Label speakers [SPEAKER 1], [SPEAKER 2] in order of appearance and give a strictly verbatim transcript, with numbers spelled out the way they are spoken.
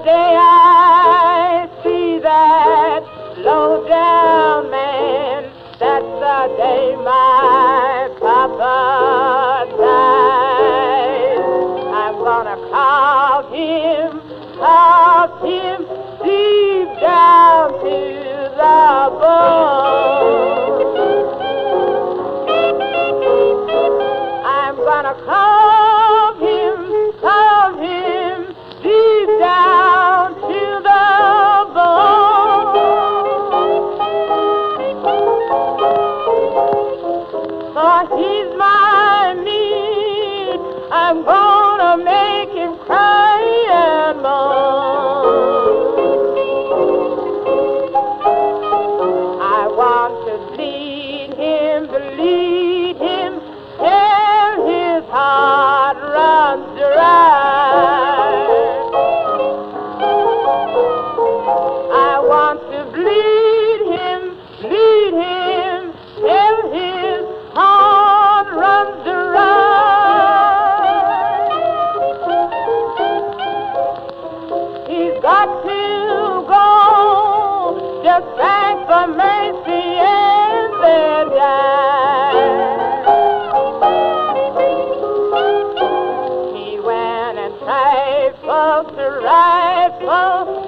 [SPEAKER 1] day I see that low down man, that's the day my papa died. I'm gonna carve him, carve him deep down to the bone. I'm gonna carve him, carve him deep down to the bone. For he's my meat, I'm gonna make him cry and moan. I want to bleed him, bleed him, till his heart runs dry. I want to bleed him, bleed him, till his heart runs dry. He's got to go, just thank for mercy and then die. He went and rifled to rifle